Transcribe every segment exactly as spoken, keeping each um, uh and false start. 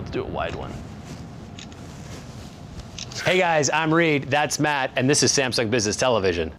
Let's do a wide one. Hey guys, I'm Reed, that's Matt, and this is Samsung Business Television.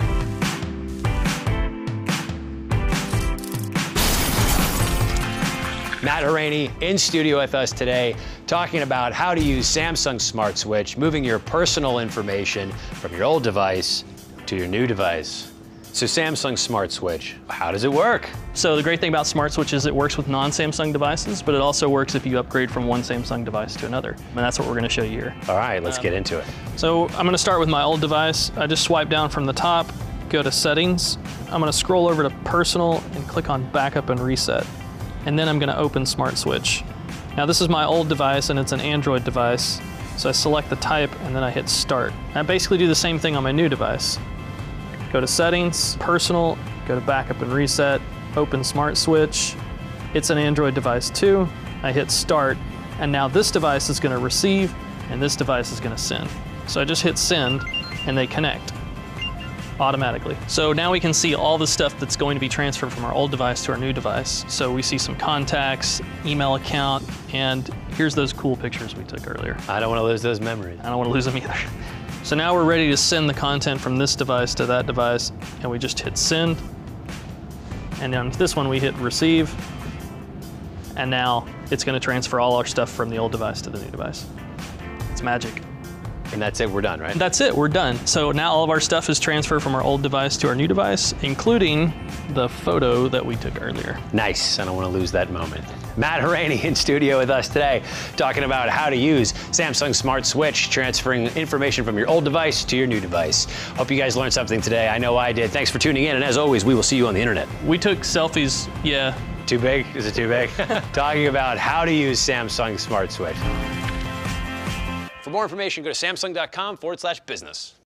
Matt Harani in studio with us today, talking about how to use Samsung Smart Switch, moving your personal information from your old device to your new device. So Samsung Smart Switch, how does it work? So the great thing about Smart Switch is it works with non-Samsung devices, but it also works if you upgrade from one Samsung device to another. And that's what we're gonna show you here. All right, let's um, get into it. So I'm gonna start with my old device. I just swipe down from the top, go to Settings. I'm gonna scroll over to Personal and click on Backup and Reset. And then I'm gonna open Smart Switch. Now this is my old device and it's an Android device. So I select the type and then I hit Start. I basically do the same thing on my new device. Go to Settings, Personal, go to Backup and Reset, open Smart Switch. It's an Android device too. I hit Start, and now this device is gonna receive and this device is gonna send. So I just hit Send and they connect automatically. So now we can see all the stuff that's going to be transferred from our old device to our new device. So we see some contacts, email account, and here's those cool pictures we took earlier. I don't want to lose those memories. I don't want to lose them either. So now we're ready to send the content from this device to that device, and we just hit Send. And on this one we hit Receive, and now it's going to transfer all our stuff from the old device to the new device. It's magic. And that's it, we're done, right? That's it, we're done. So now all of our stuff is transferred from our old device to our new device, including the photo that we took earlier. Nice, I don't want to lose that moment. Matt Harani in studio with us today, talking about how to use Samsung Smart Switch, transferring information from your old device to your new device. Hope you guys learned something today. I know I did. Thanks for tuning in, and as always, we will see you on the internet. We took selfies, yeah. Too big? Is it too big? Talking about how to use Samsung Smart Switch. For more information, go to samsung dot com forward slash business.